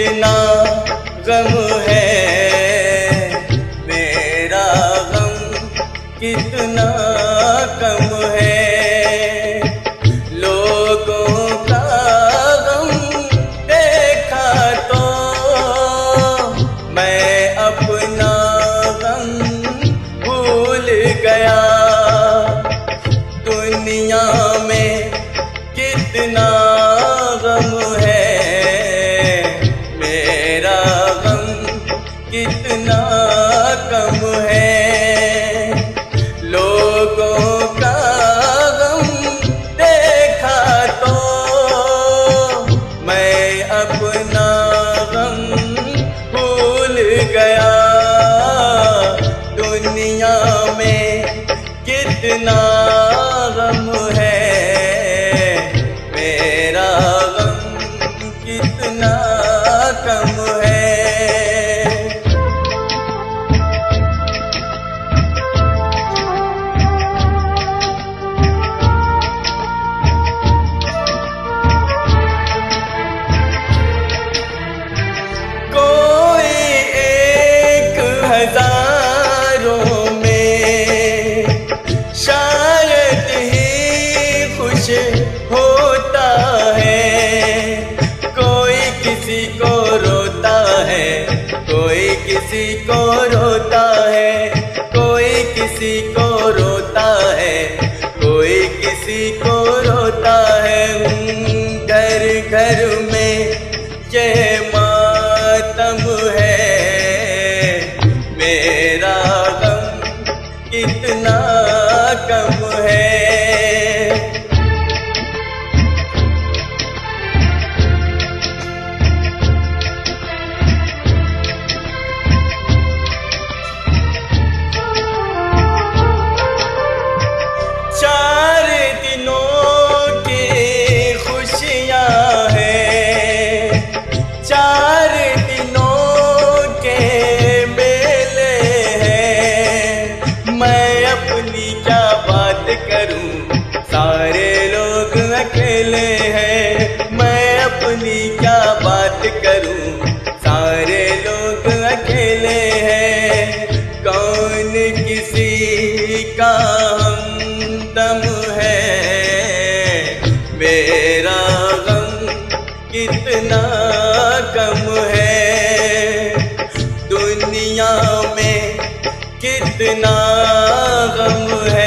कितना गम है, मेरा गम कितना कम है। लोगों का गम देखा तो मैं अपना गम भूल गया। दुनिया में कितना गम है, मेरा गम कितना कम है। लोगों का गम देखा तो मैं अपना गम भूल गया। दुनिया में कितना गम है, मेरा गम कितना कम है। कोई एक हजारों में शायद ही खुश होता है। कोई किसी को रोता है, कोई किसी को रोता है, कोई किसी को रोता है, कोई किसी को रोता है। घर घर में ये मातम है, मेरा गम कितना कम है। चार दिनों की खुशियाँ हैं, चार दिनों के मेले हैं। मैं अपनी क्या बात करूं, सारे लोग अकेले हैं। मैं अपनी क्या बात करूं, सारे लोग अकेले हैं। कौन किसी का हमदम है, मेरा गम कितना कम है। दुनिया में कितना गम है,